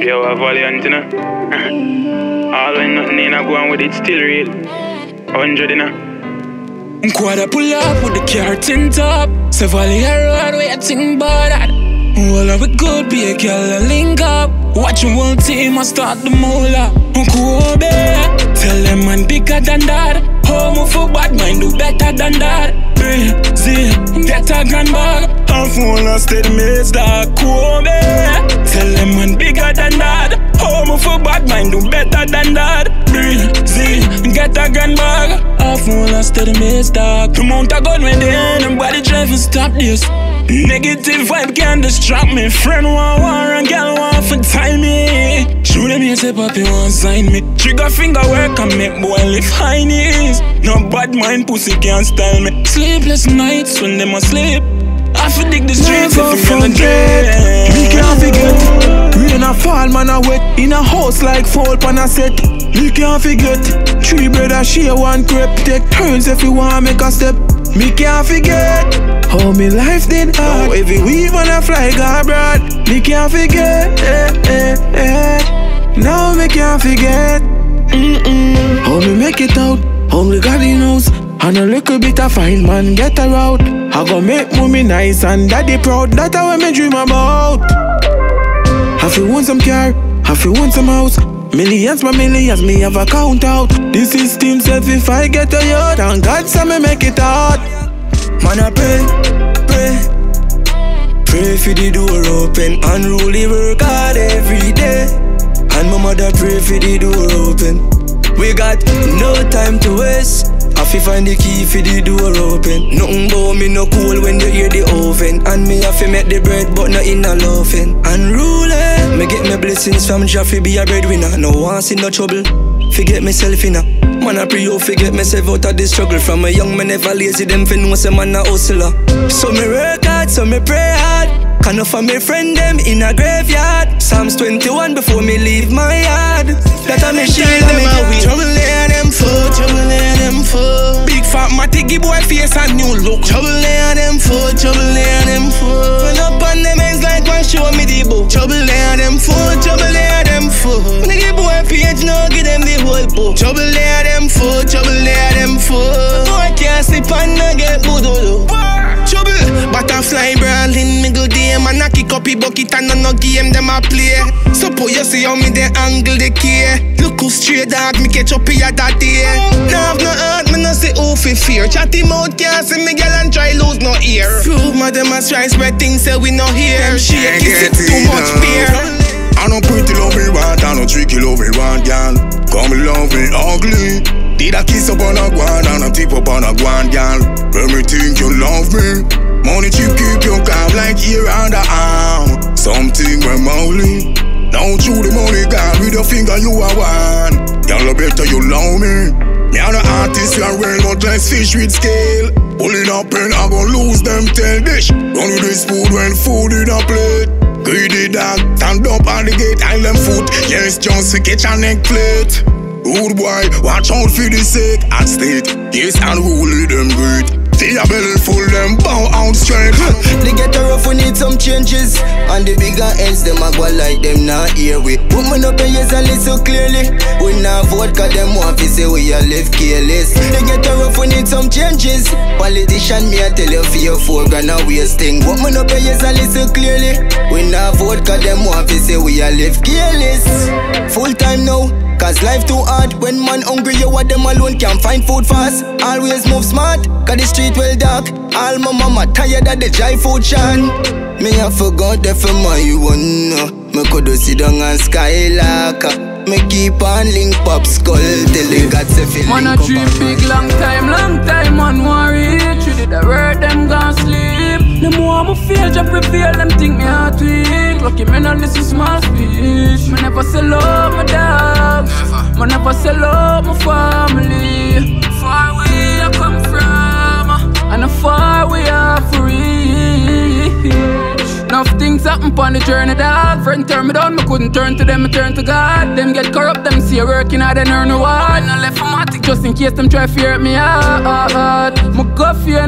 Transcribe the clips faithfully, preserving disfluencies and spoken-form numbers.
Yo, a valiant, you know. All when nothing in a go on with it still real. Hundred, you know. Quarter pull up with the car tint up. Say Valiant road, where you think about that? Well, I we good, be a girl and link up. Watch your whole team and start the moolah. Uncle Obe, tell them man bigger than that. Home for bad mind, do better than that. Breezy, get a grand bag. I'm full of steady mates, that Kobe. Tell them man bigger than that. Home for bad mind, do better than that. Breezy, get a grand bag. I'm full of steady mates, that the mount a gun with them, nobody try to stop this. Negative vibe can't distract me. Friend want war and girl want for time me. Show them you say papi want sign me. Trigger finger work and make boy lift high knees. No bad mind pussy can't style me. Sleepless nights when them asleep. I fi dig the streets if you wanna dream. Me can't forget. Rain a fall, man a wet. In a house like fall pan a set. Me can't forget. Three brothers share one crepe. Take turns if you want make a step. Me can't forget how me life did hard. Now every week when I fly go abroad. Me can't forget eh, eh, eh. Now me can't forget mm-mm. How me make it out. Only God he knows. And a little bit of fine man get her out. I go make mommy nice and daddy proud. That's what me dream about. Have you want some car? Have you want some house? Millions by millions, me have a count out. This system says if I get a yacht, and God say me make it out. Man I pray, pray, pray for the door open. Unruly work hard every day. And my mother pray for the door open. We got no time to waste. I fi find the key for the door open. Nothing bout me no cool when you hear the oven. And me have to make the bread but not in a loafing. Unruly, me get my blessings from Jah fi be a breadwinner. No one see no trouble, forget myself in a. Man I pray you forget myself out of the struggle. From a young man never lazy, them fi know say man a hustler. So me work hard, so me pray hard. Can offer me friend them in a graveyard. Psalms twenty-one before me leave my yard. That I me shield them away. Trouble there them fool, trouble there them fool. Big fat matty boy face and new look. Trouble there them fool, trouble there them fool. Run up on them ends like one show me the book. Trouble there them fool, trouble there them fool. When they give boy page now give them the whole book. Trouble there them fool, trouble there them fool. Boy can't sleep and not get boodoo. Trouble, butterfly brawling, me go there. Man a kick up the bucket and no game them a play. Suppose you see how me they angle the key. Look who straight dog, me catch up here that day. Now have no heart, me no say who fi fear. Chatty mouth can't see me girl and try lose no ear. Prove my them a try spread things say we no hear. Shake it, too much beer. I no pretty love me want, I no tricky love me want, girl. Come love me ugly. Did a kiss up on a guan and a tip up on a guan, girl. Let me think you love me. Money chip keep you calm like ear and the arm. Something when Mowgli. Now chew the money gone with your finger you are one. Y'all better you love me. Me and the artist you are well not less fish with scale. Pulling up and I gon' lose them tail dish. Run with this food when food in a plate. Greedy dog, stand up on the gate, I them foot. Yes, just to catch a neck plate. Good boy, watch out for the sake at state. Yes, and who lead them great. See a belly full, them bow out straight. They get a rough, we need some changes. And the bigger ends, them a go like them not here we. Put me up and yes and listen clearly. We not vote cause them want to say we a live careless. They get a rough, we need some changes. Politician me I tell you for your four grand a wasting. Put me up and yes and listen clearly. We not vote cause them want to say we a live careless. Full time now. Cause life too hard. When man hungry, you what them alone can't find food fast. Always move smart, cause the street well dark. All my mama tired of the dry food shan. Me I forgot the for my one. Me could sit down and skylark. Me keep on link pop skull till they got the feeling. Man a dream big long time, long time man want reach. You did a word them gon' sleep. Them want me feel, just prevail, them think me heart weak. Lucky me not listen small speech. Me never sell out my dogs. Me never sell out my family. Far where I come from, and how far we are for reach. Enough things happen on the journey, dog. Friend turn me down, me couldn't turn to them, me turn to God. Them get corrupt, them see you working hard and earn reward. I left for matic just in case them try to fear me hard. Me go for anything more.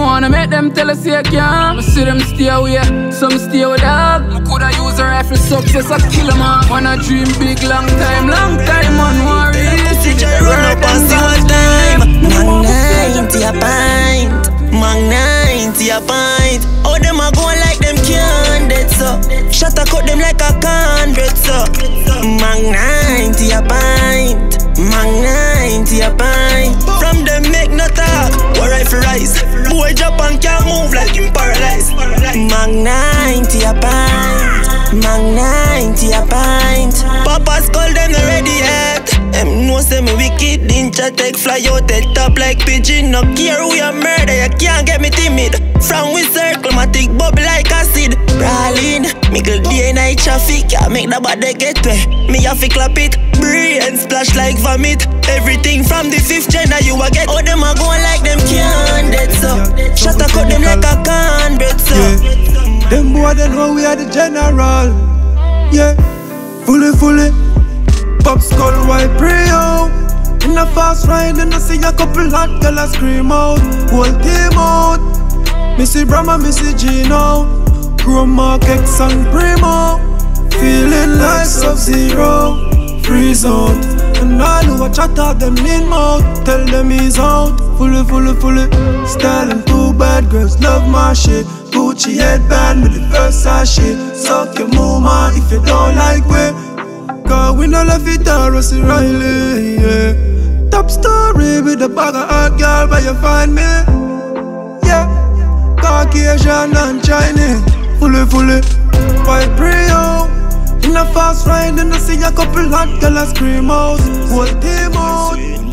wanna make them tell us you can't. I see them stay away, some stay with dog. I coulda use a rifle success, I kill 'em all. Wanna dream big long time, long time on worry. Run up and see what time. Mang ninety a pint, Mang ninety a pint. Oh, them a go like them can't dead so. Shut a cut them like a hundred so. Mang ninety a pint, Mang ninety a pint. From them make no talk, or rifle rise. Boy Japan can't move like him paralyzed. Mang ninety a pint, Mang ninety a pint. Papa's call them not ready yet. Them know say me wicked, ninja take fly out the top like pigeon. No care we a murder, you can't get me timid. From we circle, my thick bubble like acid. Brawling, mickle day night traffic, yeah, make the body get wet. Me have to clap it, breathe and splash like vomit. Everything from the fifth gen that you a get. Oh, them a going like them can't dead so. Shut a cut them like a hundred so. Yeah. Them boy they know we are the general. Yeah, fully, fully. Pop skull white Brio. In a fast ride and I see a couple hot girls scream out. Whole team out. Missy Brahma, Missy Gino. Chroma, X and Primo. Feeling like Sub-Zero. Freeze out. And all who a chat out them in mouth. Tell them he's out. Fully, fully, fully. Styling two bad girls, love my shit. Gucci headband with the Versace. Suck your mama if you don't like way. Cause we no left it down, Rusty Riley, yeah. Top story with a bag of hot girl, but you find me, yeah. Caucasian and Chinese, fully, fully. White Brio. In a fast ride and I see a couple hot girls scream out. Whole team out.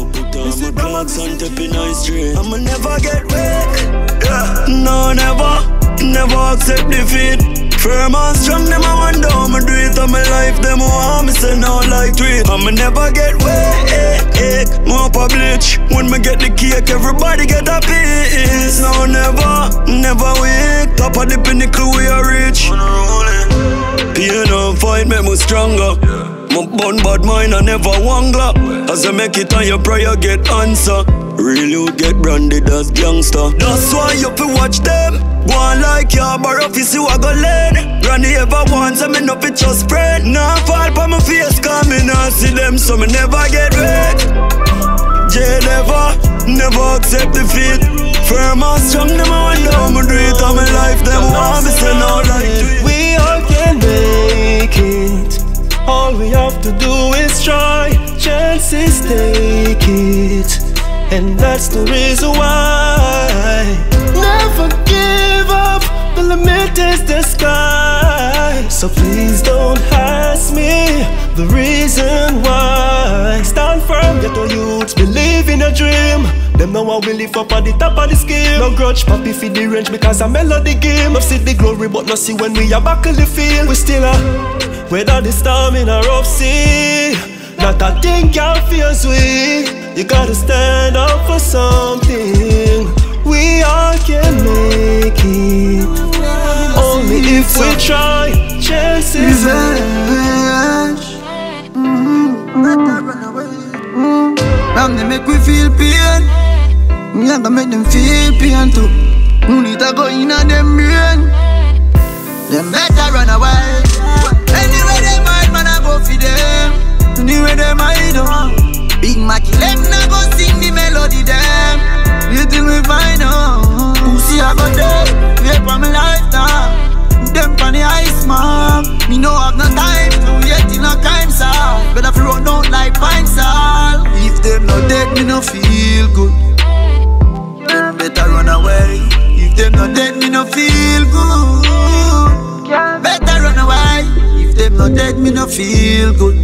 I'ma never get weak, yeah. No, never, never accept defeat. Firm and strong, them a one down, me do it on my life, them a want me say no like tweet. I'ma never get weak, more publish. When me get the cake, everybody get a piece. No, never, never weak. Top of the pinnacle we are rich. Pain and fight make me stronger. My bun bad mind I never wangler. As I make it on your prayer get answer. Real you get branded as gangster. That's why you fi watch them. Go on like ya, borrow fi see what go learn. Granny ever wants and me no fi just friend. Nah fall pa my face cause me nah see them. So me never get wrecked. J never, never accept defeat. Firm and strong, them a one down. Me do it on my life, them want me say no like tweet. We all can make it. All we have to do is try. Chances take it. And that's the reason why. Never give up, the limit is the sky. So please don't ask me the reason why. Stand firm, get our youths, believe in a dream. Them know how we live up at the top of the scheme. No grudge, papi feed the range because I melody game. No see the glory but no see when we are back in the field. We still are, whether the storm in a rough sea. Not a thing can face we. You gotta stand up for something. We all can make it. Only if we try. Chances revenge. Mm-hmm. Better run away. Mm-hmm. Ram they make we feel pain. We have to make them feel pain too. We need to go in on them brain. Them better run away. Anyway they might, man I go for them. Anyway they might do. Big Mackie, let me go sing the melody them. You till we find out. Pussy I got them, wait for my lifetime. Them on the ice man. Me no have no time to wait in a crime side. But if you run out like pine salt. If them not dead, me no feel good. Them better run away. If them not dead, me no feel good. Better run away. If them not dead, me no feel good.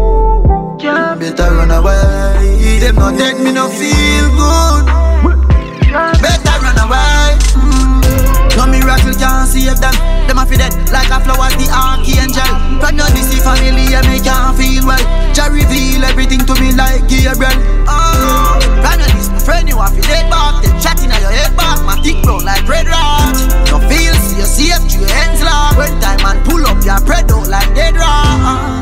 Better run away. Them not dead, me no feel good. Better run away. Mm. No miracle can't save them. Them a fi dead like a flower, the archangel. From your D C family, yeah, me can't feel well. Jah reveal everything to me like Gabriel. Oh, from your this friend, you a fi dead back. Them chat inna your head back, my thick brown like red rat. No feel, see you safe, through your hands locked. When time man pull up, your bread out like dead rat.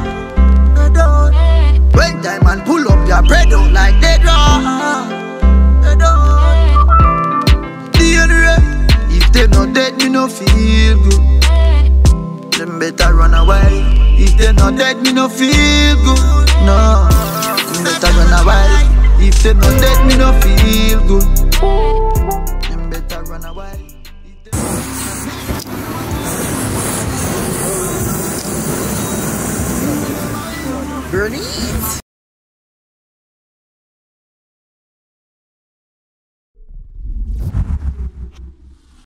When time man pull up your bread out like dead raw. Dead raw. dead, me no feel good. Them better run away. If they not dead, me no feel good. No, them better run away. If they not dead, me no feel good. Them better run away. Burn it.